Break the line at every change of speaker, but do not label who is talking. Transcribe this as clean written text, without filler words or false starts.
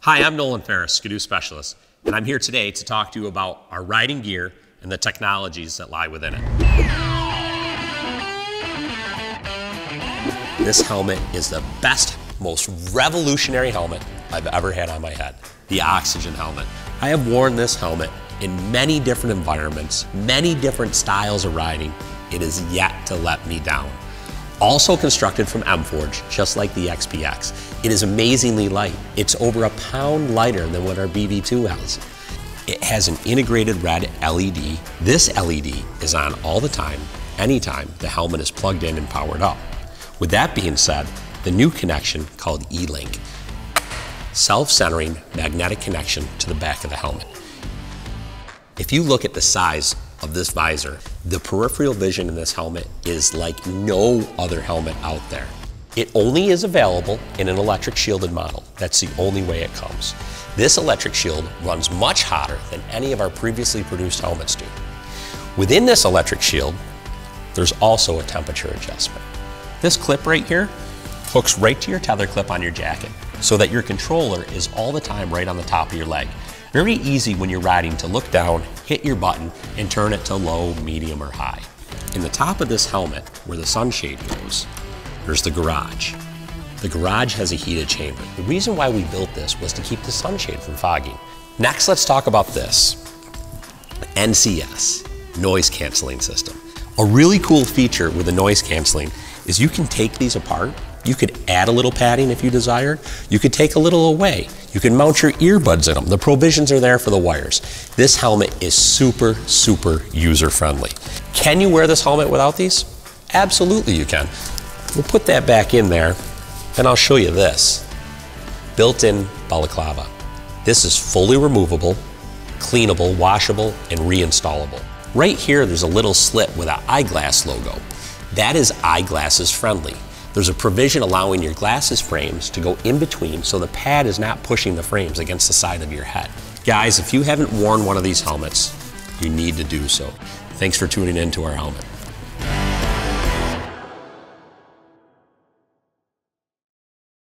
Hi, I'm Nolan Ferris, Skidoo Specialist, and I'm here today to talk to you about our riding gear and the technologies that lie within it. This helmet is the best, most revolutionary helmet I've ever had on my head, the oxygen helmet. I have worn this helmet in many different environments, many different styles of riding. It has yet to let me down. Also constructed from M-Forge, just like the XPX. It is amazingly light. It's over a pound lighter than what our BB2 has. It has an integrated red LED. This LED is on all the time, anytime the helmet is plugged in and powered up. With that being said, the new connection called E-Link, self-centering magnetic connection to the back of the helmet. If you look at the size of this visor, the peripheral vision in this helmet is like no other helmet out there. It only is available in an electric shielded model. That's the only way it comes. This electric shield runs much hotter than any of our previously produced helmets do. Within this electric shield, there's also a temperature adjustment. This clip right here hooks right to your tether clip on your jacket so that your controller is all the time right on the top of your leg. Very easy when you're riding to look down, hit your button, and turn it to low, medium, or high. In the top of this helmet, where the sunshade goes, there's the garage. The garage has a heated chamber. The reason why we built this was to keep the sunshade from fogging. Next, let's talk about this. NCS, noise canceling system. A really cool feature with the noise canceling is you can take these apart. You could add a little padding if you desired. You could take a little away. You can mount your earbuds in them. The provisions are there for the wires. This helmet is super, super user-friendly. Can you wear this helmet without these? Absolutely you can. We'll put that back in there, and I'll show you this. Built-in balaclava. This is fully removable, cleanable, washable, and reinstallable. Right here, there's a little slit with an eyeglass logo. That is eyeglasses friendly. There's a provision allowing your glasses frames to go in between so the pad is not pushing the frames against the side of your head. Guys, if you haven't worn one of these helmets, you need to do so. Thanks for tuning in to our helmet.